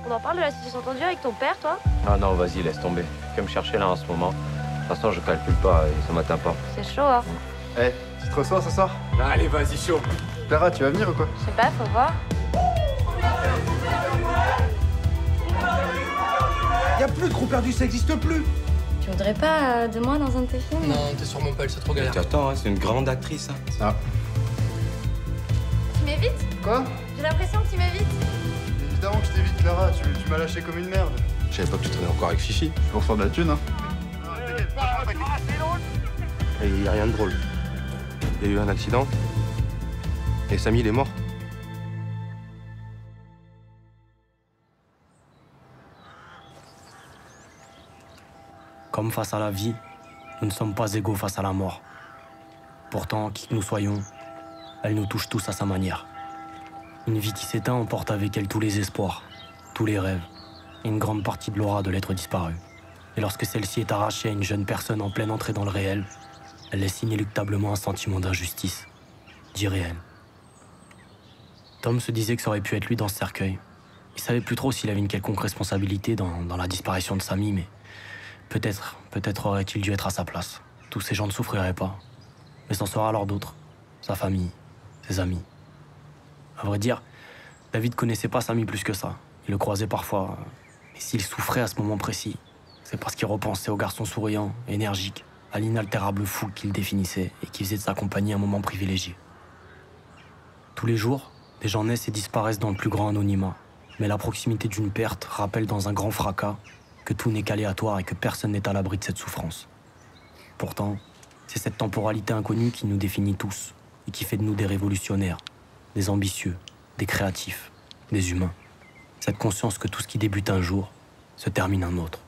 On en parle de la situation tendue avec ton père, toi? Ah non, vas-y, laisse tomber. Tu peux me chercher là en ce moment. De toute façon, je calcule pas et ça m'atteint pas. C'est chaud, hein? Eh, tu te reçois ce soir? Allez, vas-y, chaud. Clara, tu vas venir ou quoi? Je sais pas, faut voir. Y'a plus de groupe perdu, ça existe plus. Tu voudrais pas de moi dans un de tes films? Non, t'es sur mon pelle, c'est trop galère. Attends, hein, c'est une grande actrice. Hein. Ça. Tu m'évites? Quoi? J'ai l'impression que tu m'évites. Évidemment que je t'évite, Clara, tu m'as lâché comme une merde. Je savais pas que tu traînais encore avec Fifi. Je vous reçois de la thune, hein. Et il y a rien de drôle. Il y a eu un accident. Et Samy, il est mort. Comme face à la vie, nous ne sommes pas égaux face à la mort. Pourtant, qui que nous soyons, elle nous touche tous à sa manière. Une vie qui s'éteint emporte avec elle tous les espoirs, tous les rêves, et une grande partie de l'aura de l'être disparu. Et lorsque celle-ci est arrachée à une jeune personne en pleine entrée dans le réel, elle laisse inéluctablement un sentiment d'injustice, d'irréel. Tom se disait que ça aurait pu être lui dans ce cercueil. Il savait plus trop s'il avait une quelconque responsabilité dans la disparition de Samy, mais peut-être aurait-il dû être à sa place. Tous ces gens ne souffriraient pas. Mais c'en sera alors d'autres. Sa famille, ses amis. À vrai dire, David connaissait pas Samy plus que ça. Il le croisait parfois. Mais s'il souffrait à ce moment précis, c'est parce qu'il repensait au garçon souriant, énergique, à l'inaltérable fou qu'il définissait et qui faisait de sa compagnie un moment privilégié. Tous les jours, des gens naissent et disparaissent dans le plus grand anonymat. Mais la proximité d'une perte rappelle dans un grand fracas que tout n'est qu'aléatoire et que personne n'est à l'abri de cette souffrance. Pourtant, c'est cette temporalité inconnue qui nous définit tous et qui fait de nous des révolutionnaires, des ambitieux, des créatifs, des humains. Cette conscience que tout ce qui débute un jour se termine un autre.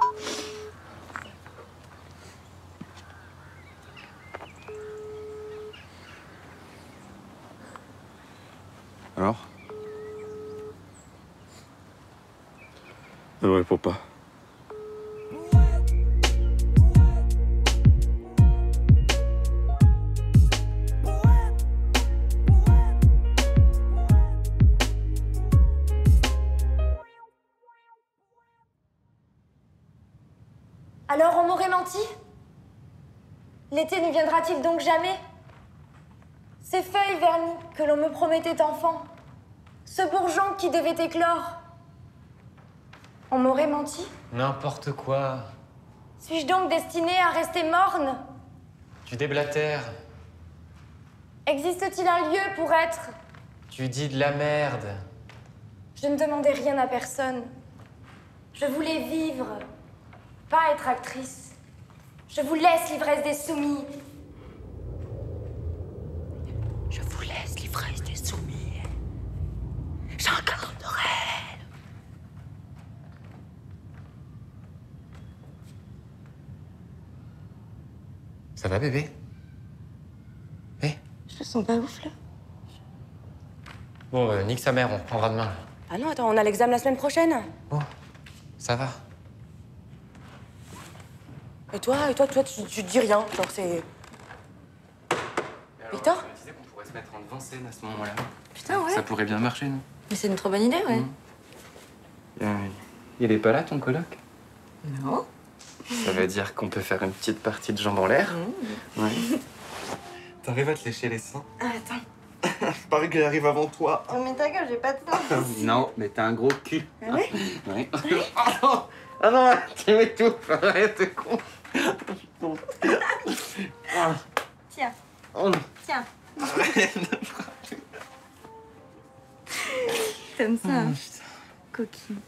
Alors? Ne me réponds pas. Alors on m'aurait menti? L'été ne viendra-t-il donc jamais? Ces feuilles vernies que l'on me promettait enfant, ce bourgeon qui devait éclore. On m'aurait menti? N'importe quoi. Suis-je donc destinée à rester morne? Tu déblatères. Existe-t-il un lieu pour être? Tu dis de la merde. Je ne demandais rien à personne. Je voulais vivre, pas être actrice. Je vous laisse l'ivresse des soumis. Je vous laisse l'ivresse des soumis. J'incarnerai. Ça va, bébé? Eh? Je le sens pas ouf, là. Bon, nique sa mère, on reprendra demain. Ah non, attends, on a l'examen la semaine prochaine. Bon, ça va. Et toi, tu dis rien, genre c'est... Victor? Je me disais qu'on pourrait se mettre en avant-scène à ce moment-là. Putain, ouais. Ça pourrait bien marcher, non? Mais c'est une trop bonne idée, ouais. Il est pas là, ton coloc? Non. Ça veut dire qu'on peut faire une petite partie de jambes en l'air? Ouais. T'arrives à te lécher les seins? Ah, attends. Il paraît qu'elle arrive avant toi. Oh, mais ta gueule, j'ai pas de temps. Non, mais t'as un gros cul. Ah ouais? Ouais. Ah non, tu m'étouffes, arrête, con. Tiens, Oh non. tiens. T'aimes ça, hein? Coquille.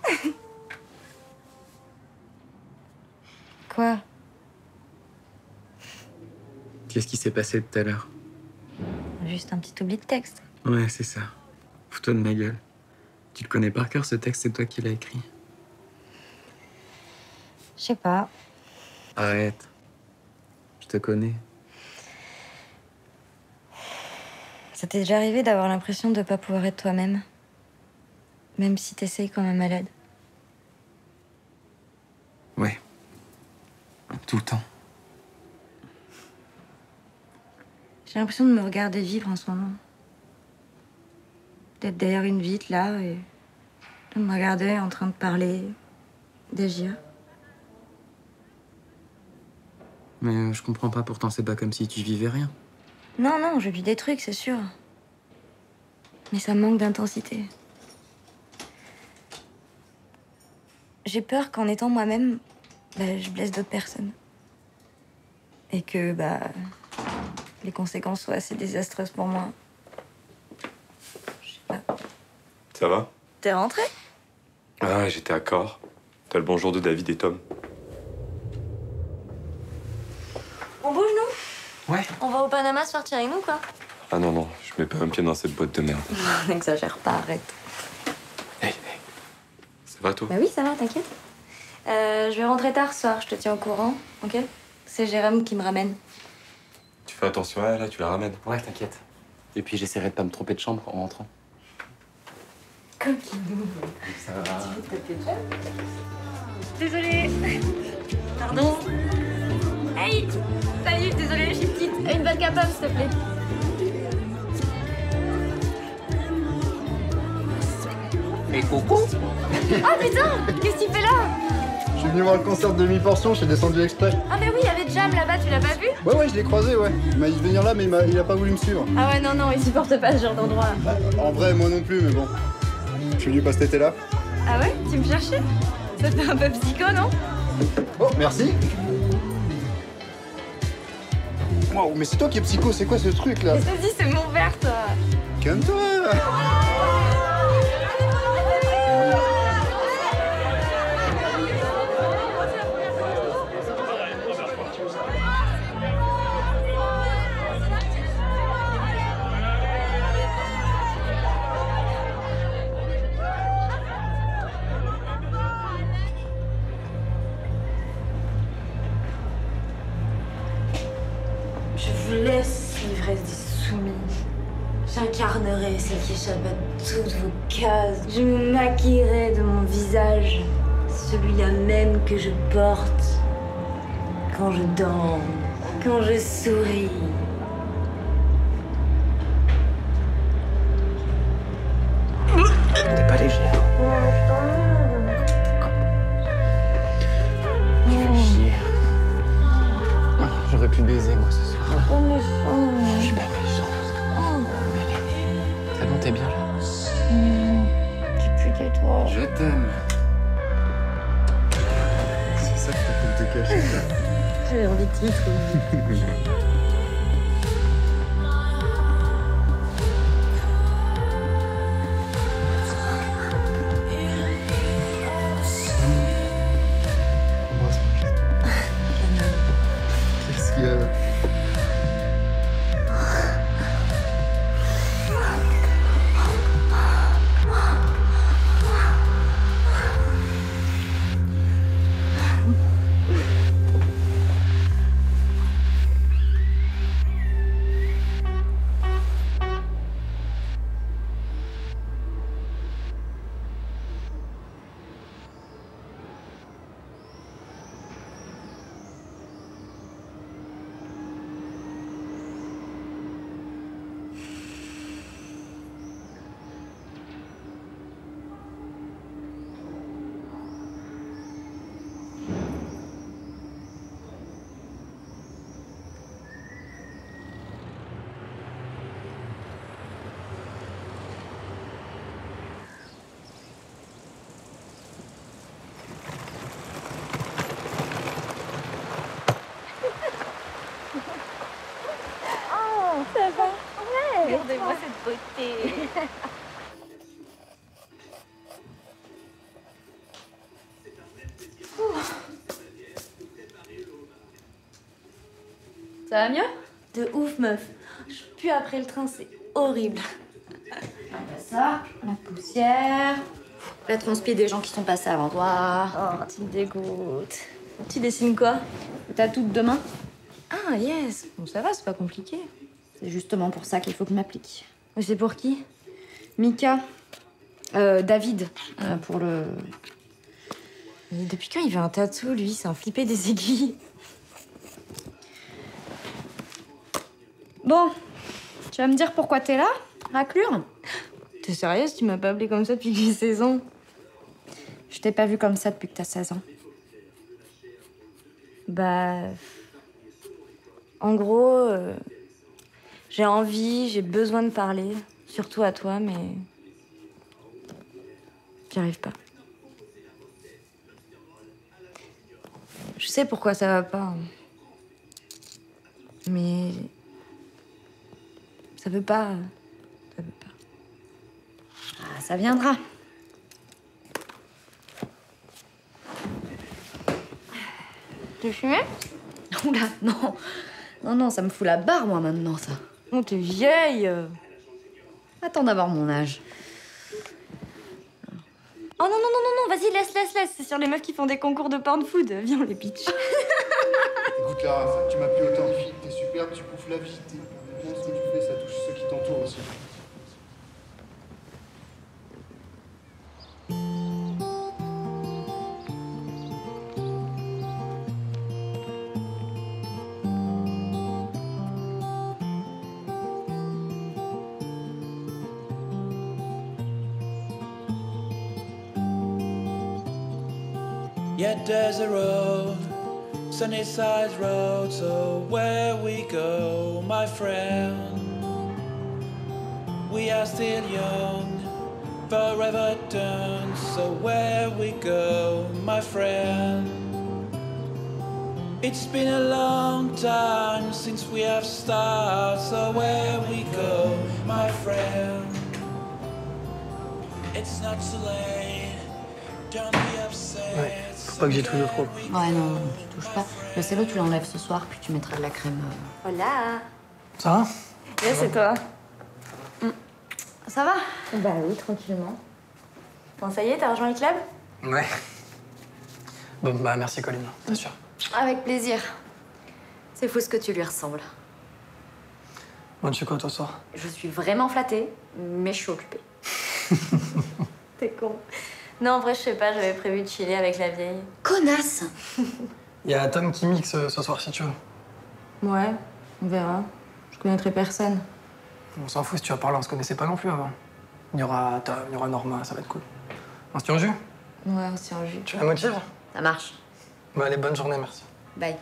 Quoi? Qu'est-ce qui s'est passé tout à l'heure? Juste un petit oubli de texte. Ouais, c'est ça. Fous-toi de ma gueule. Tu le connais par cœur, ce texte, c'est toi qui l'as écrit. Je sais pas. Arrête. Je te connais. Ça t'est déjà arrivé d'avoir l'impression de pas pouvoir être toi-même? Même si t'essayes comme un malade? Ouais. Tout le temps. J'ai l'impression de me regarder vivre en ce moment. D'être derrière une vitre, là, et Elle me regardait en train de parler, d'agir. Mais je comprends pas, pourtant c'est pas comme si tu vivais rien. Non, non, je vis des trucs, c'est sûr. Mais ça manque d'intensité. J'ai peur qu'en étant moi-même, je blesse d'autres personnes. Et que, les conséquences soient assez désastreuses pour moi. Je sais pas. Ça va? T'es rentré? Ah ouais, j'étais à Corps. T'as le bonjour de David et Tom. On bouge, nous? Ouais. On va au Panama se faire tirer avec nous, quoi? Ah non, non, je mets pas un pied dans cette boîte de merde. N'exagère pas, arrête. Hey, ça va toi? Bah oui, ça va, t'inquiète. Je vais rentrer tard ce soir, je te tiens au courant, ok? C'est Jérôme qui me ramène. Tu fais attention à elle, là, tu la ramènes. Ouais, t'inquiète. Et puis j'essaierai de pas me tromper de chambre en rentrant. Coquinou. Ça va. Désolée. Pardon. Hey, salut, désolée, je suis petite. Une bonne capable, s'il te plaît. Et coucou. Ah putain, qu'est-ce que tu fais là? Je suis venu voir le concert de demi-portion, j'ai descendu exprès. Ah mais oui, il y avait Jam là-bas, tu l'as pas vu? Ouais, je l'ai croisé, ouais. Il m'a dit de venir là, mais il a pas voulu me suivre. Ah ouais, non, non, il supporte pas ce genre d'endroit. En vrai, moi non plus, mais bon. Je suis venu passer cet été là. Ah ouais? Tu me cherchais? Ça te fait un peu psycho, non? Oh, merci. Wow, mais c'est toi qui es psycho, c'est quoi ce truc là? Vas-y, c'est mon verre, toi. Calme-toi. Je vous laisse l'ivresse des soumis. J'incarnerai celle qui échappe à toutes vos cases. Je me maquillerai de mon visage, celui-là même que je porte quand je danse, quand je souris. T'es pas léger. Tu fais chier. J'aurais pu baiser moi ce soir. Je suis pas méchant. C'est bon, t'es bien là? Tu pues toi. Je t'aime. C'est ça que t'as fait te cacher là. J'avais envie de te Qu'est-ce qu'il y a? Ça va? Ouais. Regardez-moi cette beauté. Ça va mieux? De ouf, meuf. Je pue après le train, c'est horrible. Ça, la poussière, la transpi des gens qui sont passés avant toi. Oh, tu me dégoûtes. Tu dessines quoi? T'as tout demain? Ah, yes. Bon, ça va, c'est pas compliqué. C'est justement pour ça qu'il faut que je m'applique. Et c'est pour qui? Mika. David. Pour le... Et depuis quand il veut un tatou, lui? C'est un flippé des aiguilles. Bon. Tu vas me dire pourquoi t'es là, raclure? T'es sérieuse? Tu m'as pas appelé comme ça depuis 16 ans? Je t'ai pas vu comme ça depuis que t'as 16 ans. Bah... En gros, j'ai envie, j'ai besoin de parler. Surtout à toi, mais... J'y arrive pas. Je sais pourquoi ça va pas. Hein. Mais... Ça veut pas... Ça veut pas. Ah, ça viendra. Tu veux fumer? Oula, non. Non, ça me fout la barre, moi, maintenant, ça. Oh, t'es vieille. Attends d'avoir mon âge. Oh non, vas-y, laisse. C'est sur les meufs qui font des concours de porn food. Viens, on les pitch. Écoute, Lara, tu m'as pris autant de filles. T'es superbe, tu bouffes la vie. T'es bien ce que tu fais, ça touche ceux qui t'entourent aussi. Yet there's a road, Sunnyside Road, so where we go, my friend. We are still young, forever done, so where we go, my friend. It's been a long time since we have started, so where we go, my friend. It's not too late, don't be upset. Ouais, faut pas que j'y touche trop. Ouais, non, tu touches pas. Le cello, tu l'enlèves ce soir, puis tu mettras de la crème. Hola. Ça va? Ouais, c'est toi. Ça va? Bah oui, tranquillement. Bon, ça y est, t'as rejoint le club? Ouais. Bon, bah merci Colline, bien sûr. Avec plaisir. C'est fou ce que tu lui ressembles. Bon, tu fais quoi toi ce soir? Je suis vraiment flattée, mais je suis occupée. T'es con. Non, en vrai, je sais pas, j'avais prévu de chiller avec la vieille. Connasse! Il y a Tom qui mixe ce soir si tu veux. Ouais, on verra. Je connaîtrais personne. On s'en fout si tu vas parler, on se connaissait pas non plus avant. Il y aura Tom, il y aura Norma, ça va être cool. On se tient au jus? Ouais, on s'y en jus. Tu la motives? Ça marche. Bah allez, bonne journée, merci. Bye.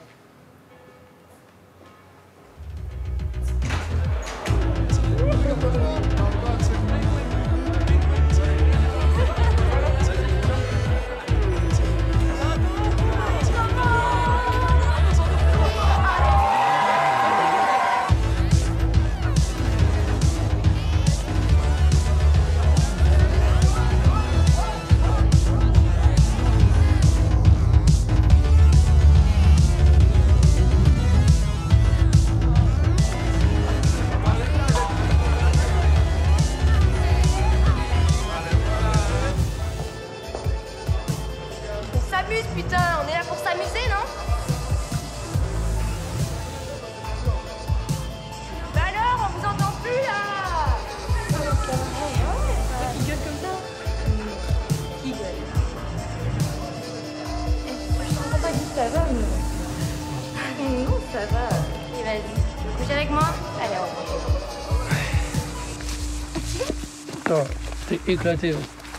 Putain, on est là pour s'amuser, non? Bah alors, on vous entend plus, là! Qui gueule comme ça? Qui gueule? Je comprends pas qui ça va, mais... Non, ça va. Et vas-y, tu veux coucher avec moi? Allez, on va. Oh, t'es éclaté.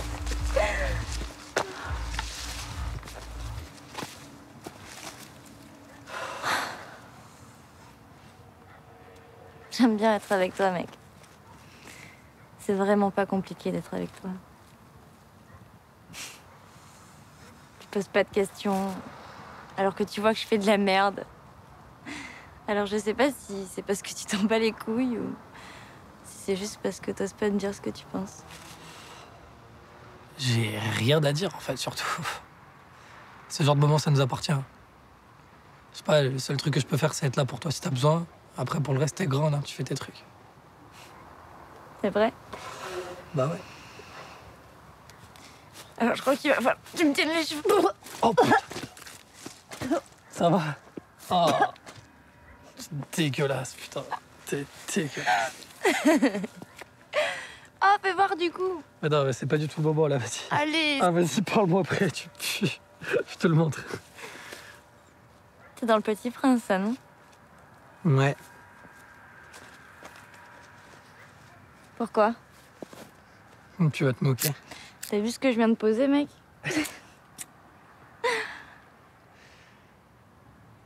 J'aime bien être avec toi, mec. C'est vraiment pas compliqué d'être avec toi. Tu poses pas de questions, alors que tu vois que je fais de la merde. Alors je sais pas si c'est parce que tu t'en bats les couilles ou si c'est juste parce que t'oses pas me dire ce que tu penses. J'ai rien à dire en fait, surtout. Ce genre de moment, ça nous appartient. Je sais pas, le seul truc que je peux faire, c'est être là pour toi si t'as besoin. Après, pour le reste, t'es grande, hein, tu fais tes trucs. C'est vrai? Bah ouais. Alors je crois qu'il va falloir que tu me tiennes les cheveux. Oh putain. Ça va? Oh. C'est dégueulasse, putain. T'es dégueulasse. Oh, fais voir du coup. Mais non, mais c'est pas du tout le moment là, vas-y. Allez. Ah, vas-y, parle-moi après, tu pues. Je te le montre. T'es dans Le Petit Prince, ça, non? Ouais. Pourquoi? Tu vas te moquer. T'as vu ce que je viens de poser, mec?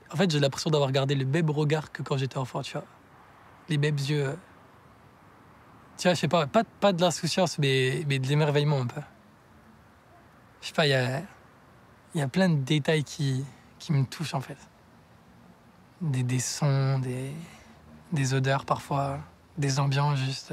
En fait, j'ai l'impression d'avoir gardé le même regard que quand j'étais enfant, tu vois. Les mêmes yeux. Tu vois, je sais pas de l'insouciance, mais de l'émerveillement un peu. Je sais pas, il y a plein de détails qui me touchent, en fait. Des sons, des odeurs parfois, des ambiances juste.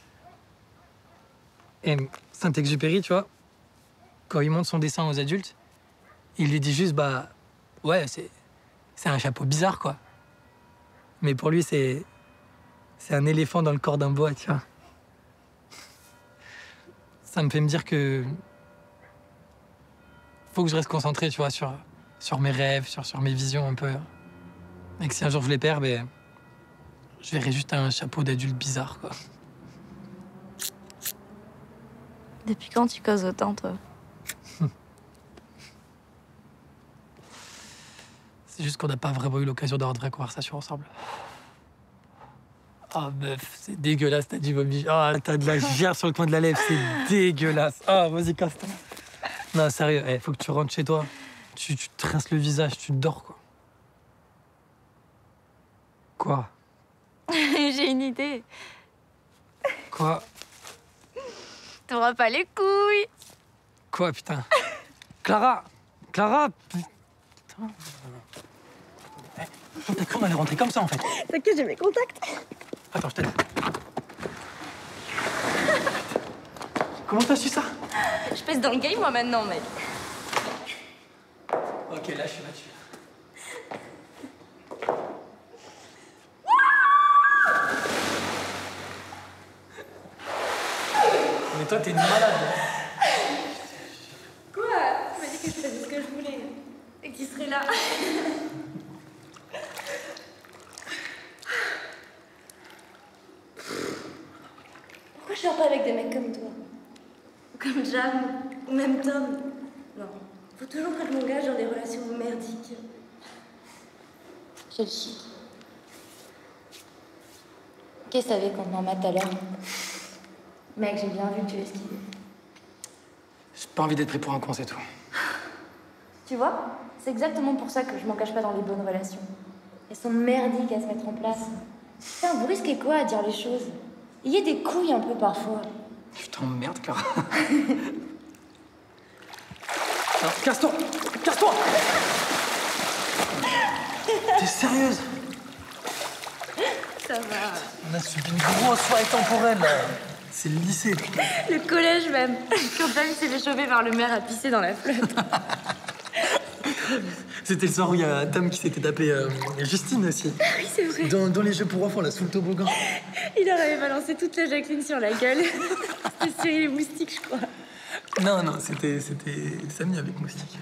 Et Saint-Exupéry, tu vois, quand il montre son dessin aux adultes, il lui dit juste, bah, ouais, c'est un chapeau bizarre, quoi. Mais pour lui, c'est un éléphant dans le corps d'un boa, tu vois. Ça me fait me dire que faut que je reste concentré, tu vois, sur mes rêves, sur mes visions un peu. Et que si un jour je les perds, ben, je verrai juste un chapeau d'adulte bizarre, quoi. Depuis quand tu causes autant, toi? C'est juste qu'on n'a pas vraiment eu l'occasion d'avoir de vraies conversations ensemble. Ah, meuf, c'est dégueulasse, t'as du vomi. Ah, t'as de la gerbe sur le coin de la lèvre, c'est dégueulasse. Ah, vas-y, casse-toi. Non, sérieux, faut que tu rentres chez toi. Tu te rinces le visage, tu dors, quoi. Quoi? J'ai une idée. Quoi? T'auras pas les couilles. Quoi, putain? Clara! Clara! Putain. T'as cru qu'on allait rentrer comme ça, en fait? T'inquiète, j'ai mes contacts. Attends, je t'aide. Comment t'as su ça? Je pèse dans le game, moi, maintenant, mec. Ok, là, je suis là-dessus. Mais toi, t'es une malade. Quoi? Tu m'as dit que je faisais ce que je voulais. Et que tu serais là. Pourquoi je sors pas avec des mecs comme toi? Comme Jam, ou même Tom? Non. Faut toujours que je m'engage dans des relations merdiques. J'ai le chic. Qu'est-ce que t'avais contre Norma tout à l'heure? Mec, j'ai bien vu que tu esquivais. J'ai pas envie d'être pris pour un con, c'est tout. Tu vois? C'est exactement pour ça que je m'engage pas dans les bonnes relations. Elles sont merdiques à se mettre en place. Putain, vous risquez quoi à dire les choses? Ayez des couilles un peu parfois. Je t'emmerde, Clara. Non, casse-toi! Casse-toi! T'es sérieuse? Ça va. On a subi une grosse soirée temporelle, là. C'est le lycée. Le collège même. Quand Tom s'est fait chauffer par le maire à pisser dans la flotte. C'était le soir où il y a Tom qui s'était tapé Justine aussi. Oui, c'est vrai. Dans les jeux pour enfants, là, sous le toboggan. Il leur avait balancé toute la Jacqueline sur la gueule. C'était Cyril et Moustique, je crois. Non, c'était Samy avec Moustique.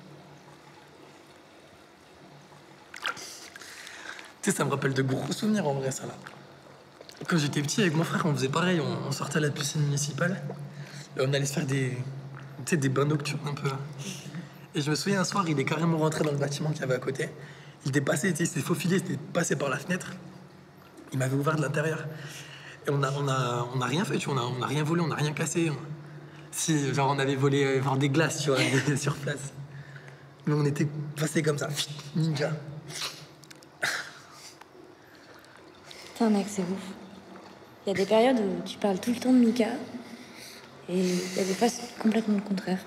Tu sais, ça me rappelle de gros souvenirs en vrai, ça là. Quand j'étais petit avec mon frère, on faisait pareil, on sortait à la piscine municipale et on allait se faire des bains nocturnes un peu. Et je me souviens un soir, il est carrément rentré dans le bâtiment qu'il y avait à côté. Il était passé, il s'est faufilé, il était passé par la fenêtre. Il m'avait ouvert de l'intérieur. Et on a rien fait, tu vois, on a rien volé, on n'a rien cassé. Si, genre on avait volé voir des glaces, tu vois, sur place. Mais on était passé comme ça, ninja. Putain, mec, c'est ouf. Il y a des périodes où tu parles tout le temps de Mika. Et il y a des fois, c'est complètement le contraire.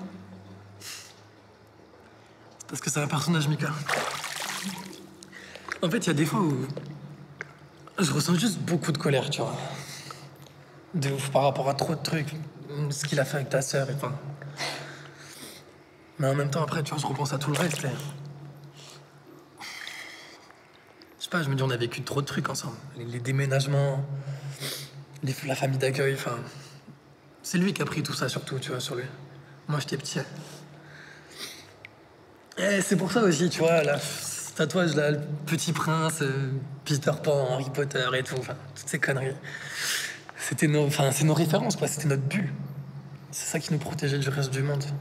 Parce que c'est un personnage, Mika. En fait, il y a des fois où je ressens juste beaucoup de colère, tu vois. De ouf par rapport à trop de trucs. Ce qu'il a fait avec ta sœur, enfin. Mais en même temps, après, tu vois, je repense à tout le reste. Et... je sais pas, je me dis, on a vécu trop de trucs ensemble. Les déménagements, la famille d'accueil, enfin... c'est lui qui a pris tout ça, surtout, tu vois, sur lui. Moi, j'étais petit. Et c'est pour ça aussi, tu vois, là, ce tatouage là, le Petit Prince, Peter Pan, Harry Potter et tout, enfin, toutes ces conneries. C'est nos références, quoi, c'était notre bulle. C'est ça qui nous protégeait du reste du monde.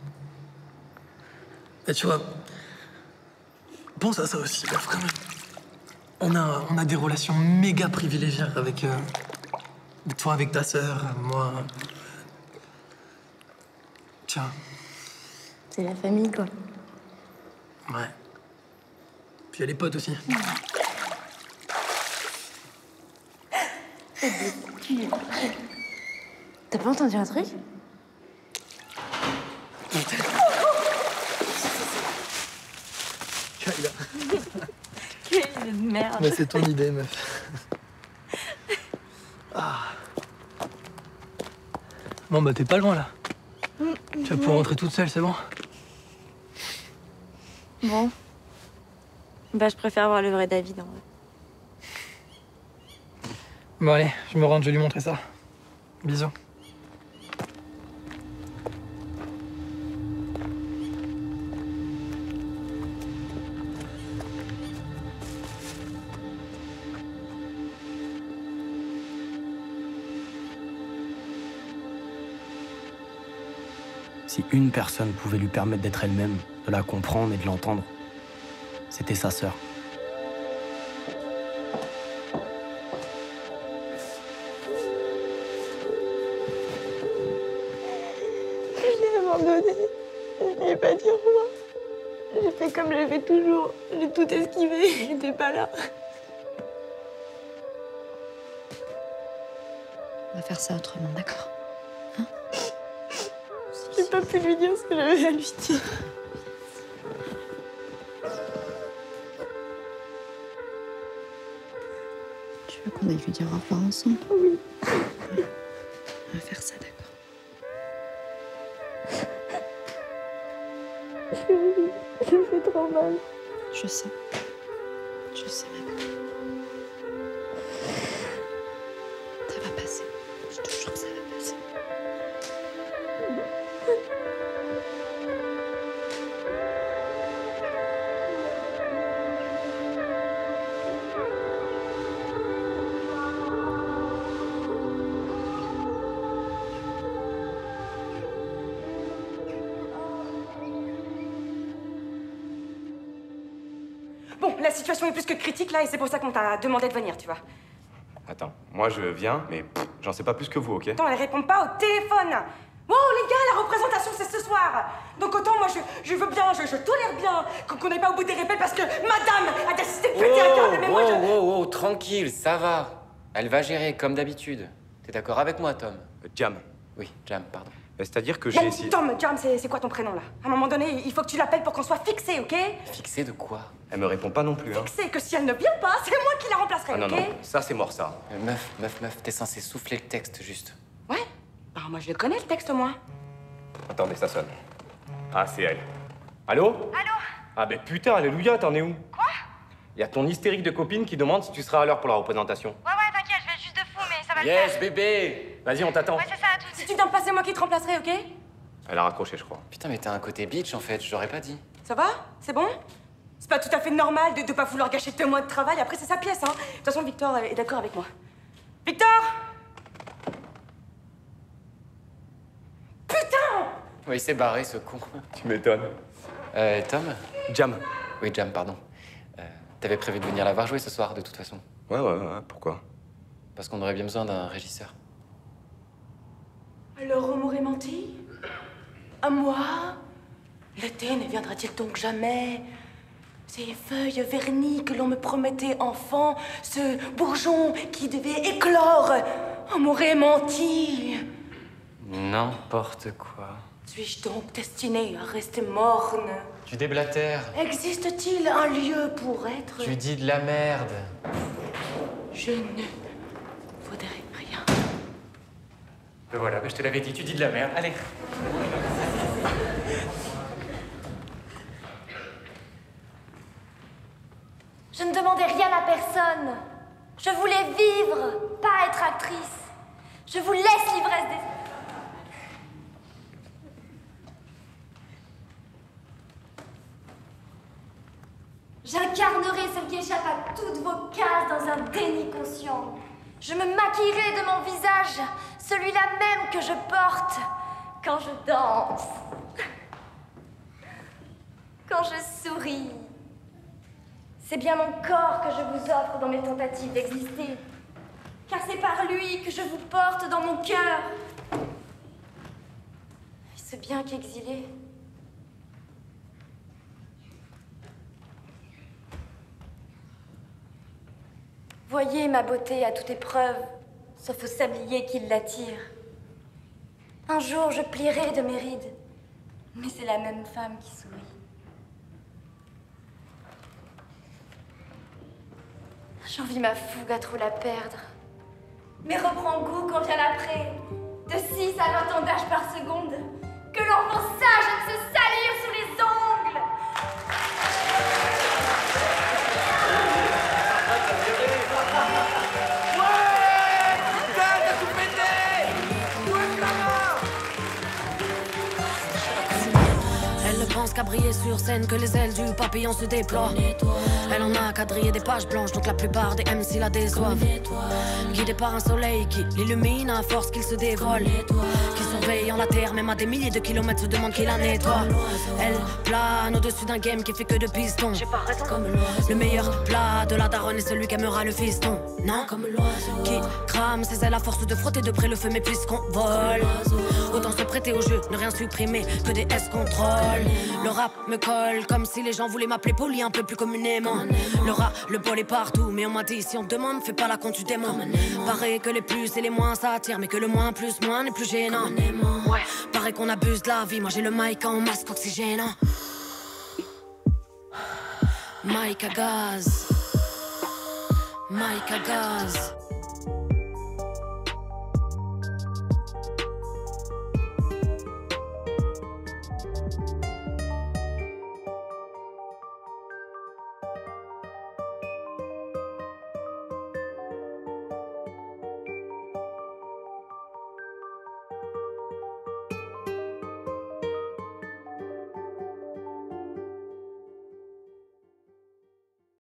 Et tu vois, pense à ça aussi, bref, quand même. On a des relations méga privilégiées avec toi, avec ta sœur, moi. Tiens. C'est la famille, quoi. Ouais. Puis il y a les potes aussi. T'as pas entendu un truc? Kayla. Quelle idée de merde. Mais c'est ton idée, meuf. Ah. Bon, bah t'es pas loin, là. Tu vas pouvoir rentrer toute seule, c'est bon? Bon. Bah, je préfère voir le vrai David, en vrai. Bon, allez, je me rends, je vais lui montrer ça. Bisous. Si une personne pouvait lui permettre d'être elle-même, de la comprendre et de l'entendre, c'était sa sœur. Je l'ai abandonné. Je lui ai pas dit au revoir. J'ai fait comme je fais toujours. J'ai tout esquivé. Il était pas là. On va faire ça autrement, d'accord? J'ai pas pu lui dire ce que j'avais à lui dire. Tu veux qu'on aille lui dire au revoir ensemble? Oui. On va faire ça, d'accord? Chérie, ça fait trop mal. Je sais. Je sais, ma belle. Ça va passer. Je te jure que ça va passer. Bon, la situation est plus que critique là et c'est pour ça qu'on t'a demandé de venir, tu vois. Attends, moi je viens, mais j'en sais pas plus que vous, ok? Attends, elle répond pas au téléphone. Wow, les gars, la représentation c'est ce soir. Donc autant moi je veux bien, je tolère bien qu'on n'aille pas au bout des répètes parce que madame a décidé de péter un câble, mais moi je... Wow, tranquille, ça va. Elle va gérer comme d'habitude. T'es d'accord avec moi, Tom? Jam. Oui, Jam, pardon. C'est-à-dire que j'ai Bon, essayé... Tom, Jam, c'est quoi ton prénom là? À un moment donné, il faut que tu l'appelles pour qu'on soit fixé, ok? Fixé de quoi? Elle me répond pas non plus, hein. Fixé, que si elle ne vient pas, c'est moi qui la remplacerai, Ah non, ok? non, ça c'est mort, ça. Meuf, t'es censé souffler le texte, juste. Ouais? Bah moi je le connais le texte, moi. Attendez, ça sonne. Ah, c'est elle. Allô? Allô? Ah ben putain, alléluia, t'en es où? Quoi? Y a ton hystérique de copine qui demande si tu seras à l'heure pour la représentation. Ouais, t'inquiète, je vais juste de fou, mais ça va le Yes, faire. bébé! Vas-y, on t'attend. Ouais, c'est ça, à tout de Si suite. tu viens pas, c'est moi qui te remplacerai, ok? Elle a raccroché, je crois. Putain, mais t'as un côté bitch, en fait, je l'aurais pas dit. Ça va? C'est bon? C'est pas tout à fait normal de pas vouloir gâcher 2 mois de travail. Après, c'est sa pièce, hein. De toute façon, Victor est d'accord avec moi. Victor! Putain! Oui, il s'est barré, ce con. Tu m'étonnes. Tom? Jam. Oui, Jam, pardon. T'avais prévu de venir la voir jouer ce soir, de toute façon. Ouais, pourquoi? Parce qu'on aurait bien besoin d'un régisseur. Alors, on m'aurait menti? À moi? L'été ne viendra-t-il donc jamais? Ces feuilles vernies que l'on me promettait enfant, ce bourgeon qui devait éclore, on m'aurait menti. N'importe quoi. Suis-je donc destinée à rester morne? Tu déblatères. Existe-t-il un lieu pour être? Tu dis de la merde. Je ne voudrais rien. Voilà, je te l'avais dit, tu dis de la merde. Allez. Je ne demandais rien à personne. Je voulais vivre, pas être actrice. Je vous laisse l'ivresse des... J'incarnerai celle qui échappe à toutes vos cases dans un déni conscient. Je me maquillerai de mon visage, celui-là même que je porte quand je danse, quand je souris. C'est bien mon corps que je vous offre dans mes tentatives d'exister, car c'est par lui que je vous porte dans mon cœur. Il sait bien qu'exilé, Voyez ma beauté à toute épreuve, sauf au sablier qui l'attire. Un jour, je plierai de mes rides, mais c'est la même femme qui sourit. J'envie ma fougue à trop la perdre. Mais reprends goût quand vient l'après. De 6 à 20 ans d'âge par seconde. Que l'enfant sage aime se salir sous les ongles. Elle ne pense qu'à briller sur scène, que les ailes du papillon se déploient. Elle en a quadrillé des pages blanches, donc la plupart des MC la déçoivent. Guidée par un soleil qui l'illumine à force qu'il se dévoile. Qui surveillant la terre, même à des milliers de kilomètres, se demande qui la nettoie. Elle plane au-dessus d'un game qui fait que de pistons. Le meilleur plat de la daronne est celui qu'aimera le fiston. Non, qui crame ses ailes à force de frotter de près le feu, mais puisqu'on vole, autant se prêter au jeu, ne rien supprimer, que des S-contrôle. Le rap me colle comme si les gens voulaient m'appeler poli un peu plus communément. Le rat, le bol est partout, mais on m'a dit si on te demande, fais pas la con, tu démons. Paraît que les plus et les moins ça attire, mais que le moins plus moins n'est plus gênant. Ouais, paraît qu'on abuse de la vie, moi j'ai le mic en masque oxygénant. Mic à gaz, mic à gaz.